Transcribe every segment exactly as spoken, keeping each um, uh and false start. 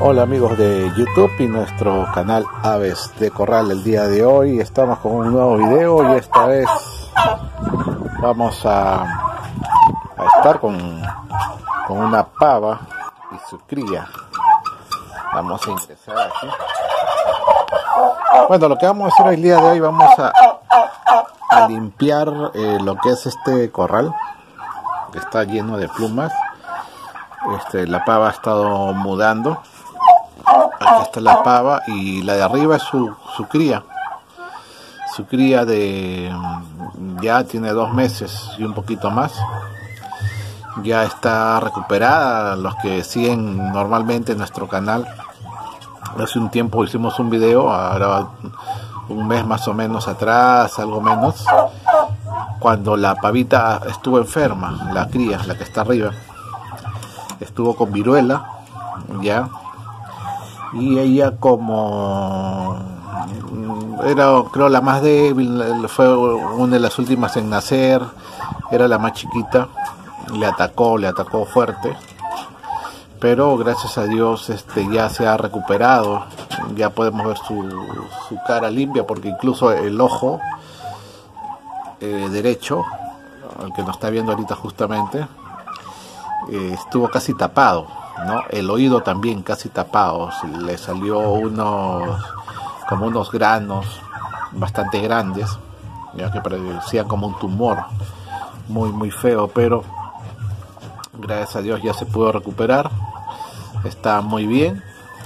Hola amigos de YouTube y nuestro canal Aves de Corral. El día de hoy estamos con un nuevo video y esta vez vamos a, a estar con, con una pava y su cría. Vamos a ingresar aquí. Bueno, lo que vamos a hacer el día de hoy, vamos a, a limpiar eh, lo que es este corral que está lleno de plumas. Este, la pava ha estado mudando. Aquí está la pava y la de arriba es su, su cría. Su cría de ya tiene dos meses y un poquito más. Ya está recuperada. Los que siguen normalmente nuestro canal, hace un tiempo hicimos un video, ahora un mes más o menos atrás, algo menos, cuando la pavita estuvo enferma, la cría, la que está arriba, estuvo con viruela, ya. Y ella, como era creo la más débil, fue una de las últimas en nacer, era la más chiquita, le atacó, le atacó fuerte, pero gracias a Dios este, ya se ha recuperado, ya podemos ver su, su cara limpia, porque incluso el ojo eh, derecho, el que nos está viendo ahorita justamente, eh, estuvo casi tapado, ¿no? El oído también casi tapado, le salió unos como unos granos bastante grandes, ya que parecían como un tumor muy muy feo, pero gracias a Dios ya se pudo recuperar, está muy bien,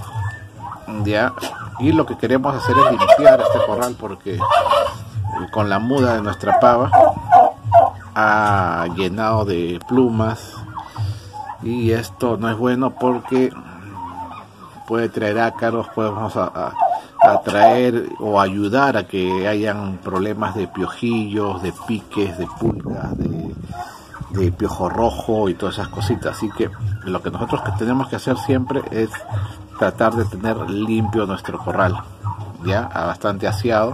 ya. Y lo que queremos hacer es limpiar este corral, porque con la muda de nuestra pava ha llenado de plumas. Y esto no es bueno porque puede traer ácaros, podemos a, a, a traer o ayudar a que hayan problemas de piojillos, de piques, de pulgas, de, de piojo rojo y todas esas cositas. Así que lo que nosotros que tenemos que hacer siempre es tratar de tener limpio nuestro corral, ya bastante aseado.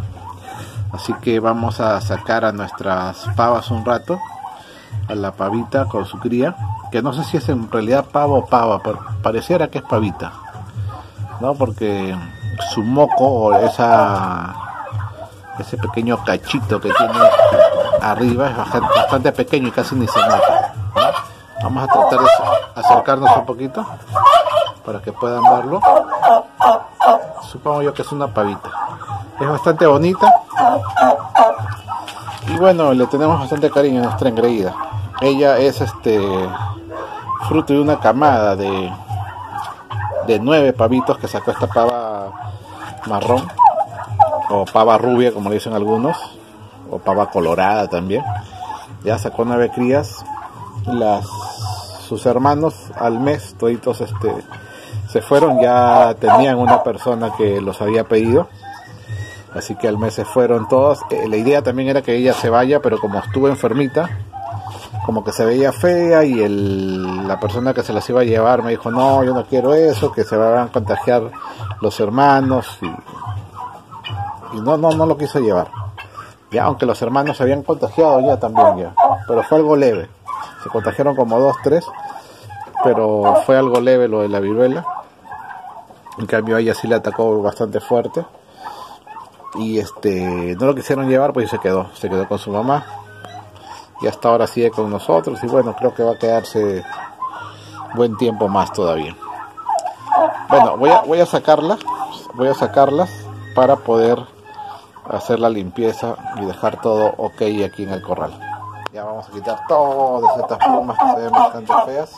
Así que vamos a sacar a nuestras pavas un rato, a la pavita con su cría, que no sé si es en realidad pavo o pava, pero pareciera que es pavita, ¿no? Porque su moco, o esa, ese pequeño cachito que tiene arriba, es bastante, bastante pequeño y casi ni se nota, ¿no? Vamos a tratar de acercarnos un poquito para que puedan verlo. Supongo yo que es una pavita. Es bastante bonita y bueno, le tenemos bastante cariño a nuestra engreída. Ella es este fruto de una camada de, de nueve pavitos que sacó esta pava marrón, o pava rubia como le dicen algunos, o pava colorada también. Ya sacó nueve crías. Las, sus hermanos al mes toditos este, se fueron, ya tenían una persona que los había pedido, así que al mes se fueron todos. Eh, la idea también era que ella se vaya, pero como estuvo enfermita, como que se veía fea, y el, la persona que se las iba a llevar me dijo: no, yo no quiero eso, que se van a contagiar los hermanos, y, y no, no, no lo quiso llevar, ya, aunque los hermanos se habían contagiado ya también, ya, pero fue algo leve, se contagiaron como dos, tres, pero fue algo leve lo de la viruela. En cambio a ella sí le atacó bastante fuerte, y este no lo quisieron llevar, pues se quedó, se quedó con su mamá. Y hasta ahora sigue con nosotros, y bueno, creo que va a quedarse buen tiempo más todavía. Bueno, voy a, voy a sacarlas, voy a sacarlas para poder hacer la limpieza y dejar todo ok aquí en el corral. Ya vamos a quitar todas estas plumas que se ven bastante feas,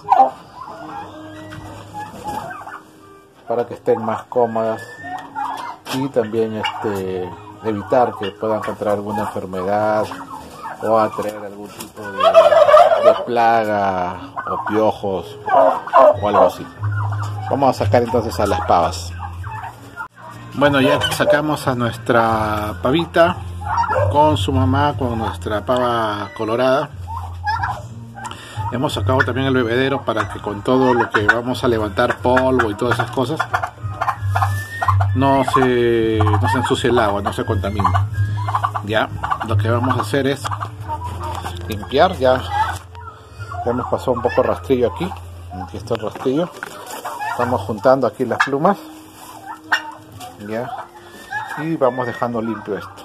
para que estén más cómodas, y también este evitar que puedan contraer alguna enfermedad o atraer algún tipo de, de plaga o piojos o algo así. Vamos a sacar entonces a las pavas. Bueno, ya sacamos a nuestra pavita con su mamá, con nuestra pava colorada. Hemos sacado también el bebedero para que con todo lo que vamos a levantar, polvo y todas esas cosas, no se, no se ensucie el agua, no se contamine. Ya, lo que vamos a hacer es limpiar. Ya, ya hemos pasado un poco de rastrillo aquí. Aquí está el rastrillo. Estamos juntando aquí las plumas, ya, y vamos dejando limpio esto.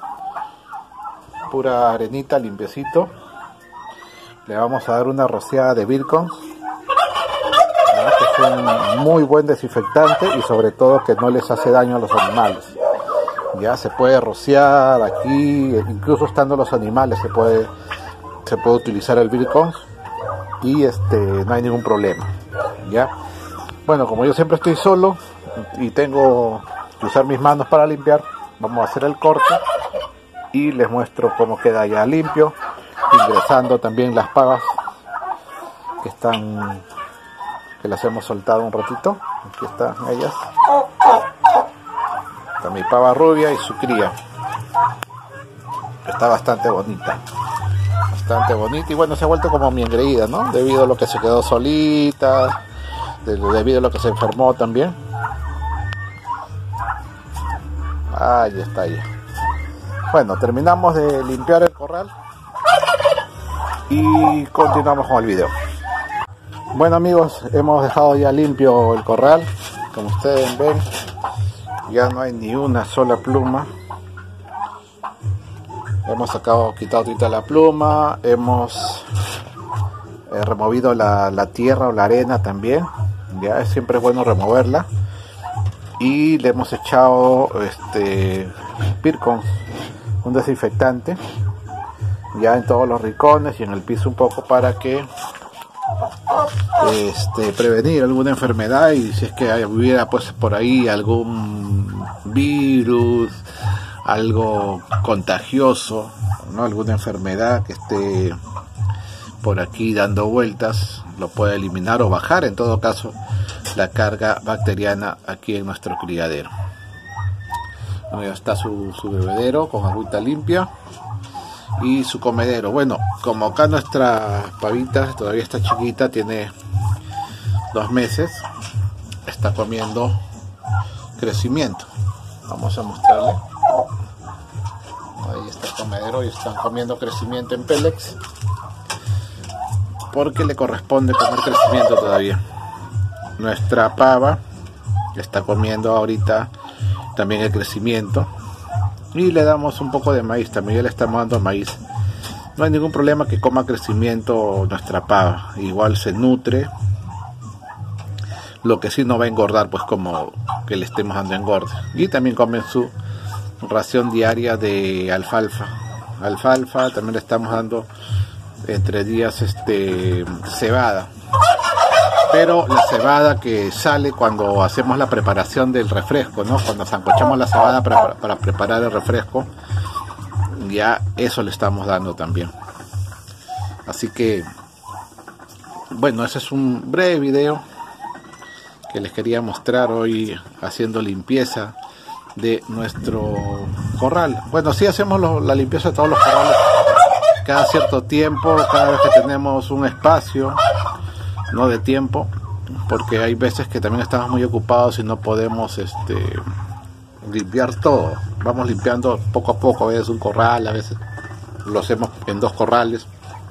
Pura arenita, limpiecito. Le vamos a dar una rociada de Virkons, que es un muy buen desinfectante y sobre todo que no les hace daño a los animales. Ya se puede rociar aquí, incluso estando los animales se puede se puede utilizar el Virkons y este no hay ningún problema. Ya, bueno, como yo siempre estoy solo y tengo que usar mis manos para limpiar, vamos a hacer el corte y les muestro cómo queda ya limpio, ingresando también las pavas que están, que las hemos soltado un ratito. Aquí están ellas. Está mi pava rubia y su cría. Está bastante bonita. Bastante bonita y bueno, se ha vuelto como mi engreída, ¿no? Debido a lo que se quedó solita, debido a lo que se enfermó también. Ahí está ella. Bueno, terminamos de limpiar el corral y continuamos con el video. Bueno amigos, hemos dejado ya limpio el corral. Como ustedes ven, ya no hay ni una sola pluma. Hemos sacado, quitado toda la pluma, hemos eh, removido la, la tierra o la arena también. Ya siempre es bueno removerla. Y le hemos echado este Virkons, un desinfectante, ya en todos los rincones y en el piso un poco para que este prevenir alguna enfermedad y si es que hubiera pues por ahí algún virus, algo contagioso, ¿no? Alguna enfermedad que esté por aquí dando vueltas, lo puede eliminar o bajar en todo caso la carga bacteriana aquí en nuestro criadero. Bueno, ya está su, su bebedero con agüita limpia y su comedero. Bueno, como acá nuestra pavita todavía está chiquita, tiene dos meses, está comiendo crecimiento. Vamos a mostrarle. Ahí está el comedero y están comiendo crecimiento en pellets porque le corresponde comer crecimiento todavía. Nuestra pava está comiendo ahorita también el crecimiento y le damos un poco de maíz, también ya le estamos dando maíz. No hay ningún problema que coma crecimiento nuestra pava, igual se nutre. Lo que sí no va a engordar, pues como que le estemos dando engorde. Y también comen su ración diaria de alfalfa. Alfalfa, también le estamos dando entre días este cebada. Pero la cebada que sale cuando hacemos la preparación del refresco, ¿no? Cuando sancochamos la cebada para, para preparar el refresco, ya eso le estamos dando también. Así que, bueno, ese es un breve video que les quería mostrar hoy haciendo limpieza de nuestro corral. Bueno, sí hacemos lo, la limpieza de todos los corrales cada cierto tiempo, cada vez que tenemos un espacio, no de tiempo, porque hay veces que también estamos muy ocupados y no podemos este limpiar todo. Vamos limpiando poco a poco, a veces un corral, a veces lo hacemos en dos corrales,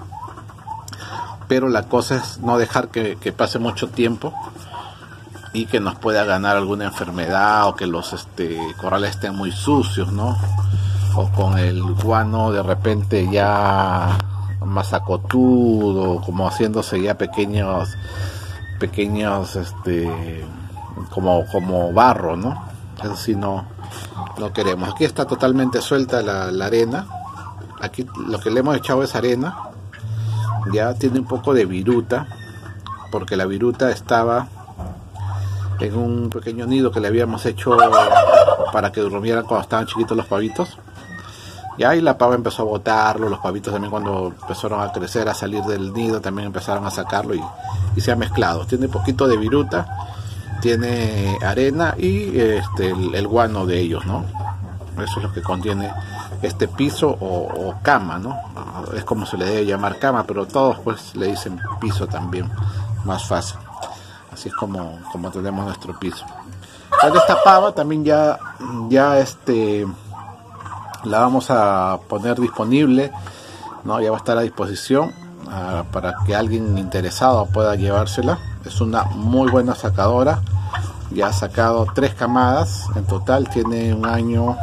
pero la cosa es no dejar que, que pase mucho tiempo y que nos pueda ganar alguna enfermedad o que los este corrales estén muy sucios, ¿no? O con el guano de repente ya masacotudo, como haciéndose ya pequeños pequeños este como como barro, ¿no? Eso sí no no queremos. Aquí está totalmente suelta la, la arena. Aquí lo que le hemos echado es arena. Ya tiene un poco de viruta, porque la viruta estaba en un pequeño nido que le habíamos hecho para que durmieran cuando estaban chiquitos los pavitos. Y ahí la pava empezó a botarlo, los pavitos también cuando empezaron a crecer, a salir del nido, también empezaron a sacarlo y, y se ha mezclado. Tiene poquito de viruta, tiene arena y este el, el guano de ellos, ¿no? Eso es lo que contiene este piso o, o cama, ¿no? Es como se le debe llamar cama, pero todos pues le dicen piso también, más fácil. Así es como, como tenemos nuestro piso. Con esta pava también ya, ya este... la vamos a poner disponible, ¿no? Ya va a estar a disposición uh, para que alguien interesado pueda llevársela. Es una muy buena sacadora. Ya ha sacado tres camadas. En total tiene un año,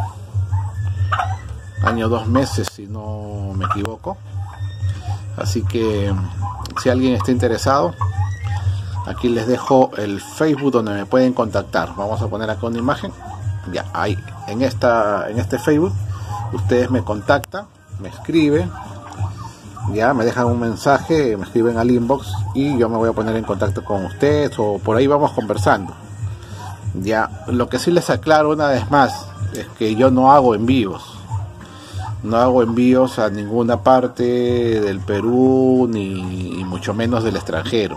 año dos meses si no me equivoco. Así que si alguien está interesado, aquí les dejo el Facebook donde me pueden contactar. Vamos a poner acá una imagen. Ya, ahí, en, esta, en este Facebook, ustedes me contactan, me escriben, ya me dejan un mensaje, me escriben al inbox y yo me voy a poner en contacto con ustedes o por ahí vamos conversando. Ya, lo que sí les aclaro una vez más es que yo no hago envíos. No hago envíos a ninguna parte del Perú ni mucho menos del extranjero.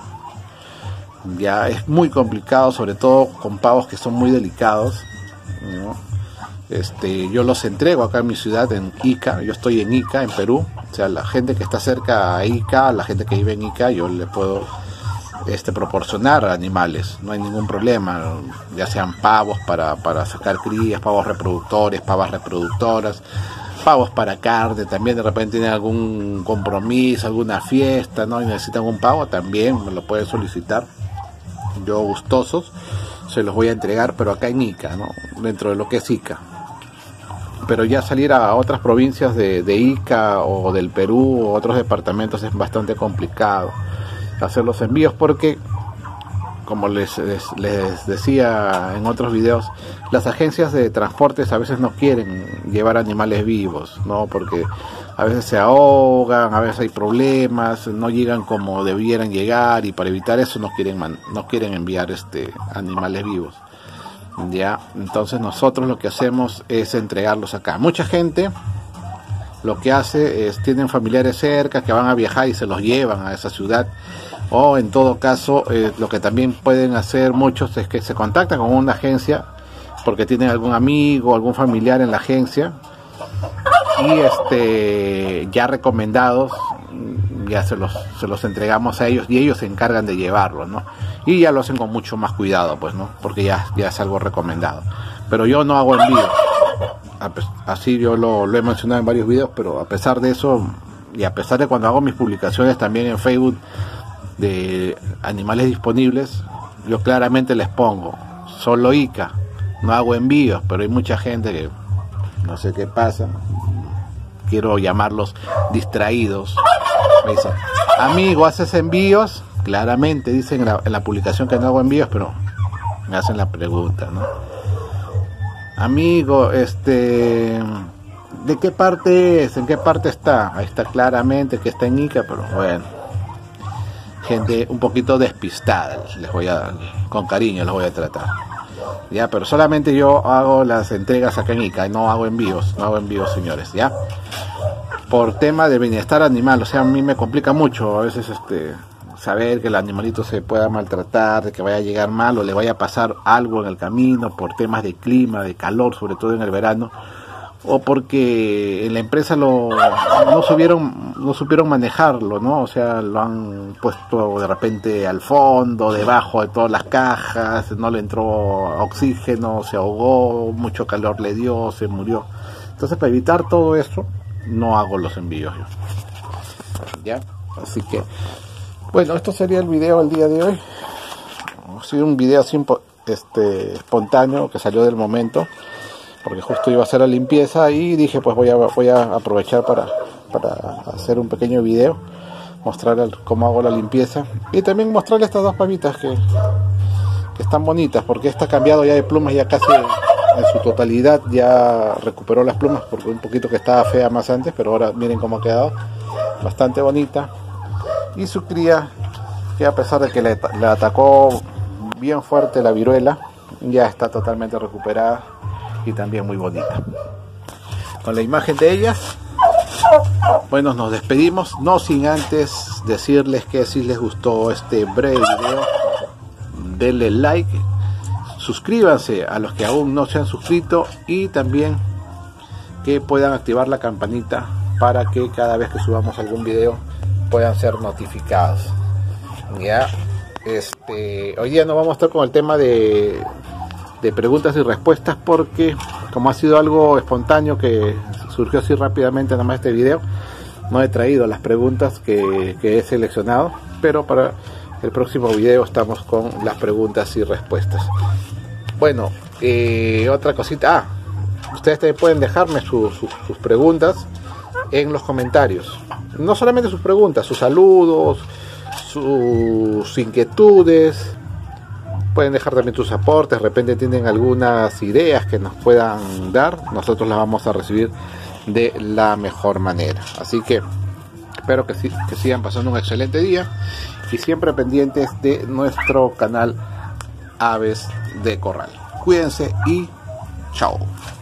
Ya es muy complicado, sobre todo con pavos que son muy delicados, ¿no? Este, yo los entrego acá en mi ciudad, en Ica. Yo estoy en Ica, en Perú. O sea, la gente que está cerca a Ica, la gente que vive en Ica, yo le puedo este, proporcionar animales. No hay ningún problema, ya sean pavos para, para sacar crías, pavos reproductores, pavas reproductoras, pavos para carne. También de repente tienen algún compromiso, alguna fiesta, ¿no? Y necesitan un pavo, también me lo pueden solicitar. Yo gustosos se los voy a entregar, pero acá en Ica, ¿no? Dentro de lo que es Ica. Pero ya salir a otras provincias de, de Ica o del Perú o otros departamentos es bastante complicado hacer los envíos porque, como les, les, les decía en otros videos, las agencias de transportes a veces no quieren llevar animales vivos, ¿no? Porque a veces se ahogan, a veces hay problemas, no llegan como debieran llegar y para evitar eso no quieren, man, no quieren enviar este, animales vivos. Ya, entonces nosotros lo que hacemos es entregarlos acá. Mucha gente lo que hace es, tienen familiares cerca que van a viajar y se los llevan a esa ciudad, o en todo caso eh, lo que también pueden hacer muchos es que se contactan con una agencia porque tienen algún amigo, algún familiar en la agencia y este ya recomendados, ya se los, se los entregamos a ellos y ellos se encargan de llevarlo, ¿no? Y ya lo hacen con mucho más cuidado, pues, ¿no? Porque ya, ya es algo recomendado. Pero yo no hago envíos. Así yo lo, lo he mencionado en varios videos, pero a pesar de eso, y a pesar de cuando hago mis publicaciones también en Facebook de animales disponibles, yo claramente les pongo, solo Ica, no hago envíos, pero hay mucha gente que no sé qué pasa, quiero llamarlos distraídos, me dicen, amigo, ¿haces envíos? Claramente dicen en la, en la publicación que no hago envíos, pero me hacen la pregunta, ¿no? Amigo, este, ¿de qué parte es? ¿En qué parte está? Ahí está claramente que está en Ica, pero bueno, gente un poquito despistada, les voy a, con cariño les voy a tratar. Ya, pero solamente yo hago las entregas acá en Ica y no hago envíos, no hago envíos, señores, ya. Por tema de bienestar animal, o sea, a mí me complica mucho a veces este saber que el animalito se pueda maltratar, de que vaya a llegar mal o le vaya a pasar algo en el camino por temas de clima, de calor, sobre todo en el verano, o porque en la empresa lo no supieron, no supieron manejarlo, ¿no? O sea, lo han puesto de repente al fondo, debajo de todas las cajas, no le entró oxígeno, se ahogó, mucho calor le dio, se murió. Entonces, para evitar todo eso, no hago los envíos yo. ¿Ya? Así que bueno, esto sería el video del día de hoy. Ha sido un video así, este, espontáneo, que salió del momento, porque justo iba a hacer la limpieza y dije, pues voy a, voy a aprovechar para, para hacer un pequeño video, mostrarles cómo hago la limpieza y también mostrarles estas dos pavitas que, que están bonitas, porque esta ha cambiado ya de plumas, ya casi en su totalidad ya recuperó las plumas, porque un poquito que estaba fea más antes, pero ahora miren cómo ha quedado, bastante bonita. Y su cría, que a pesar de que le, le atacó bien fuerte la viruela, ya está totalmente recuperada y también muy bonita. Con la imagen de ellas, bueno, nos despedimos, no sin antes decirles que si les gustó este breve video, denle like, suscríbanse a los que aún no se han suscrito y también que puedan activar la campanita para que cada vez que subamos algún video puedan ser notificados. Ya, este, hoy día no vamos a estar con el tema de, de preguntas y respuestas porque como ha sido algo espontáneo que surgió así rápidamente nada más este video, no he traído las preguntas que, que he seleccionado, pero para el próximo video estamos con las preguntas y respuestas. Bueno, eh, otra cosita, ah, ustedes también pueden dejarme su, su, sus preguntas en los comentarios. No solamente sus preguntas, sus saludos, sus inquietudes. Pueden dejar también sus aportes, de repente tienen algunas ideas que nos puedan dar, nosotros las vamos a recibir de la mejor manera. Así que espero que, que sigan pasando un excelente día y siempre pendientes de nuestro canal Aves de Corral. Cuídense y chao.